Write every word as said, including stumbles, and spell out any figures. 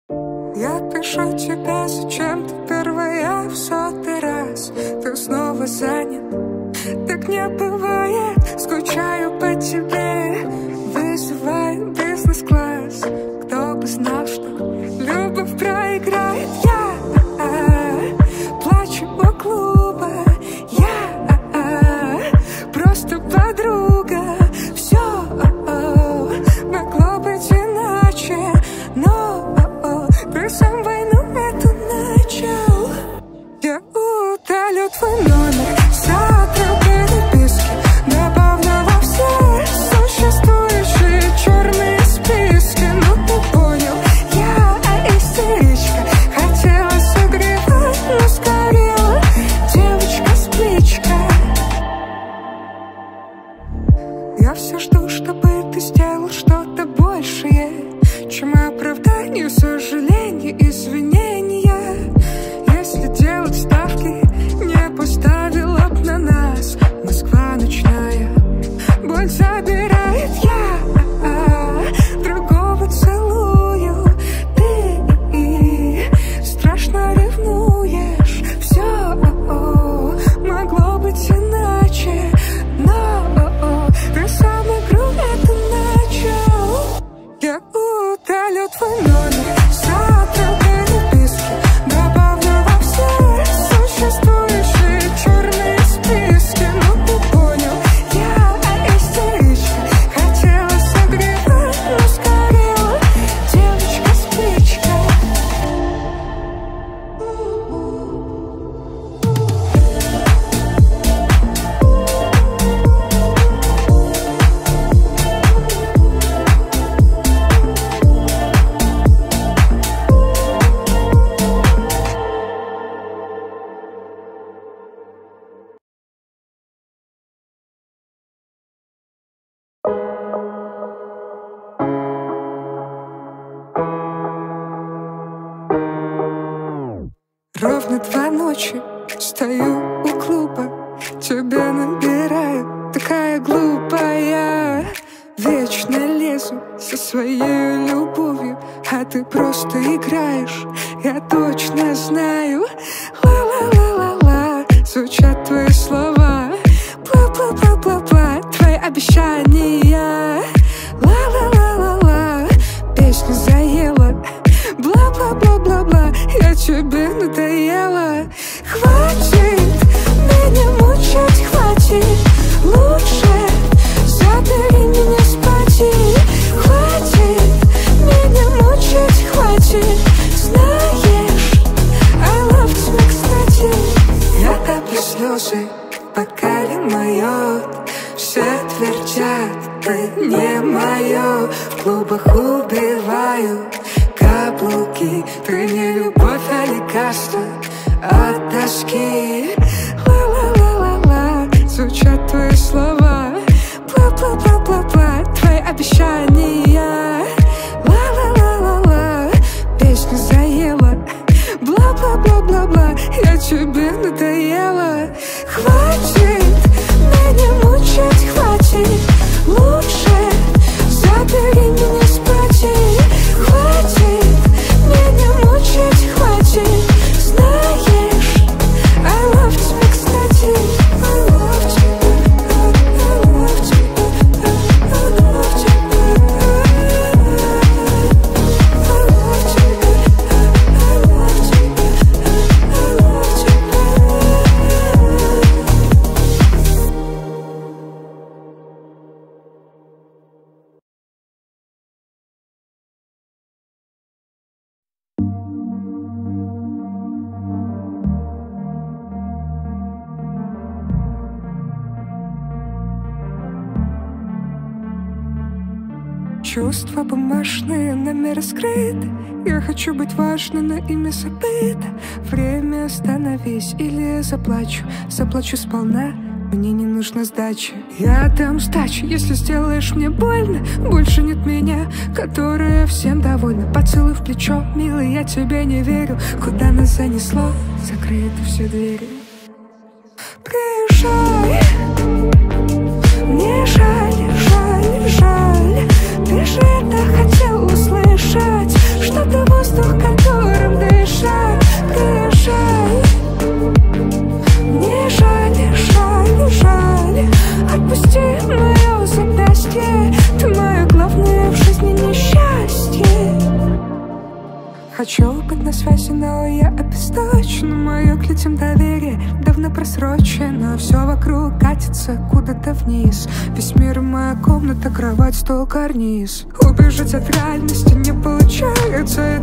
Я пишу тебе зачем-то первая в сотый раз. Ты снова занят, так не бывает. Скучаю по тебе, вызывает бизнес-класс. Кто бы знал, что любовь проиграет. Я плачу у клуба, я просто подруга. Все могло быть иначе, но ты сам войну эту начал. Я удалю твой номер, сотру переписки, добавлю во все существующие черные списки. Ну ты понял, я истеричка, хотела согревать, но сгорела девочка-спличка. Я все жду, чтобы ты сделал что-то большее, чем оправдание, сожаление, извинения. Если делать ставки, не поставила б на нас. Москва ночная, боль забирает. Я другого целую, ты страшно ревнуешь. Все могло быть иначе, но ты сам игру эту начал. Я удалю твой номер, сотру переписки, добавлю во все существующие черные списки. Ну ты понял, я истеричка, хотела согревать, но сгорела девочка-спичка. Ровно два ночи стою у клуба, тебя набираю, такая глупая. Вечно лезу со своей любовью, а ты просто играешь, я точно знаю. Ла-ла-ла-ла-ла, звучат твои слова, бла-бла-бла-бла-бла, твои обещания. Ла-ла-ла-ла-ла, песня заела, бла-бла-бла-бла-бла, я тебе надоела. Хватит меня мучать, хватит, лучше забери меня с пати. Хватит меня мучать, хватит, знаешь, I love тебя, кстати. Я топлю слезы, пока моет, все твердят, ты не мое. В клубах убиваю каблуки, ты не любовь, а лекарство от тоски. Ла-ла-ла-ла-ла, звучат твои слова, бла-бла-бла-бла-бла, твои обещания. Ла-ла-ла-ла-ла, песня заела, бла-бла-бла-бла-бла, я тебе надоела. Хватит меня мучать, хватит, лучше забери меня с пати. Хватит меня мучать, хватит, знаешь, I love тебя, кстати. I love тебя, I love тебя, I love тебя, I love тебя, I love тебя, I love тебя. Чувства бумажные, номер скрыт. Я хочу быть важной, но имя забыто. Время остановись, или я заплачу. Заплачу сполна, мне не нужна сдача. Я дам сдачу, если сделаешь мне больно. Больше нет меня, которая всем довольна. Поцелуй в плечо, милый, я тебе не верю. Куда нас занесло, закрыты все двери. Приезжай, мне жаль, жаль, жаль. Ты же это хотел услышать, что-то воздух. воздух, которым дышать. Приезжай. Мне жаль, жаль, жаль. Отпусти мое запястье. Ты мое главное в жизни несчастье. Хочу быть на связи, но я обесточена. Мое к людям доверие давно просрочено. Все вокруг катится куда-то вниз. Весь мир моя комната, кровать, стол, карниз. Убежать от реальности не получается.